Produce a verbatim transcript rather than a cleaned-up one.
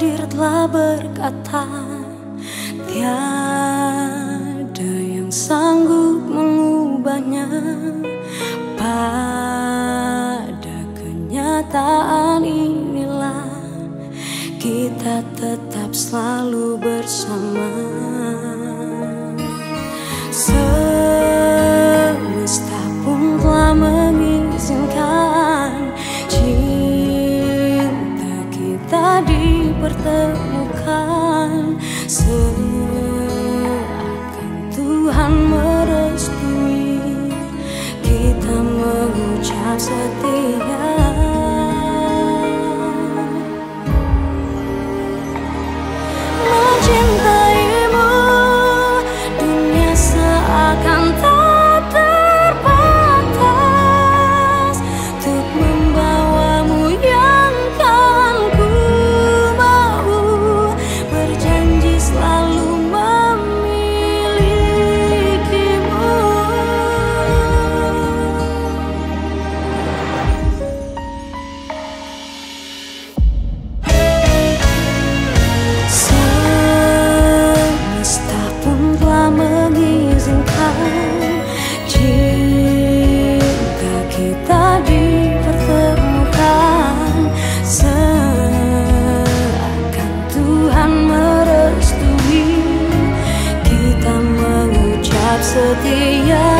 takdir telah berkata, tiada yang sanggup mengubahnya. Pada kenyataan inilah kita tetap selalu bersama. Semesta pun telah mengizinkan cinta kita dipertemukan, seakan Tuhan merestui kita mengucap setia. Mencintaimu, dunia seakan tak terbatas untuk membawamu yang kan ku mau, berjanji selalu memilikimu. Semesta pun telah mengizinkan cinta kita dipertemukan, seakan Tuhan merestui kita mengucap setia.